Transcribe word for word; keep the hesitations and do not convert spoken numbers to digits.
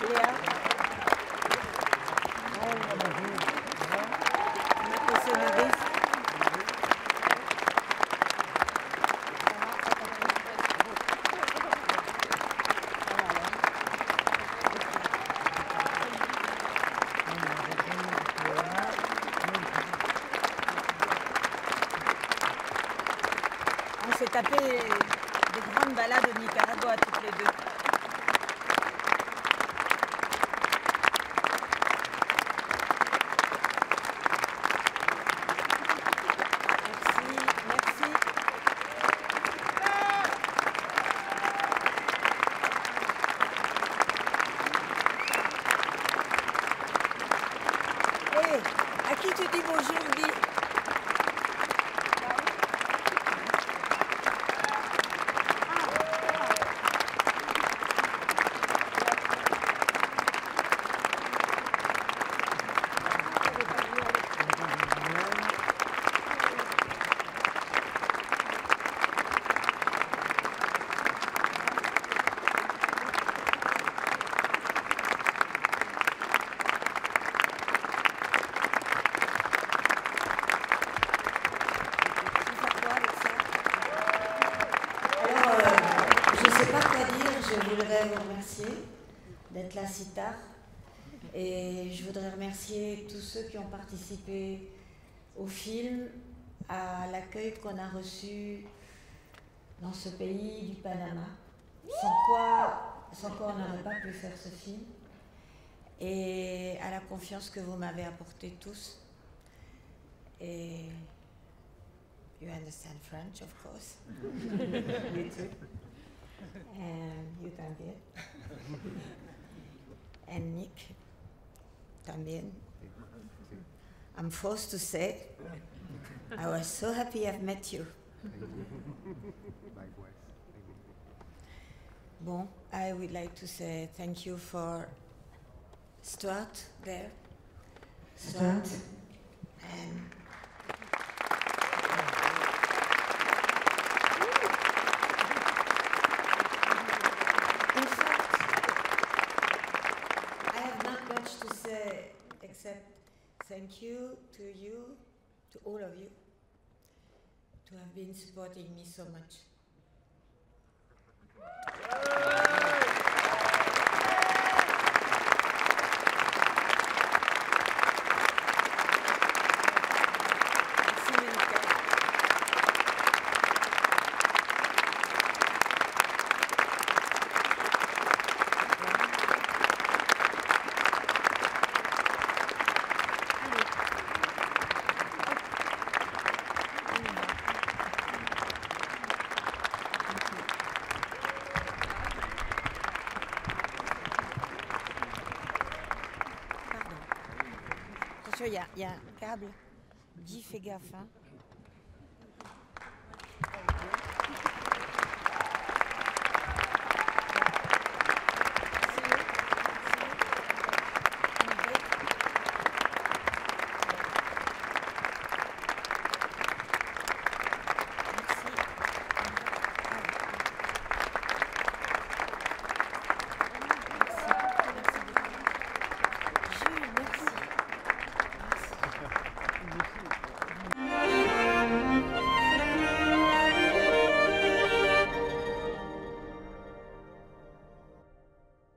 Léa. Marco Senegis. On s'est tapé des grandes balades au Nicaragua toutes les deux. À qui tu dis bonjour, Guy? Je voudrais vous remercier d'être là si tard et je voudrais remercier tous ceux qui ont participé au film, à l'accueil qu'on a reçu dans ce pays du Panama, sans quoi, sans quoi on n'aurait pas pu faire ce film, et à la confiance que vous m'avez apportée tous. Et you understand French, of course. You too. And you también. And Nick, también. I'm forced to say, I was so happy I've met you. Bon, I would like to say thank you for Stuart there. Stuart. And to say except thank you to you, to all of you, to have been supporting me so much. Il y, a, il y a un câble. Guy, fais gaffe. Hein.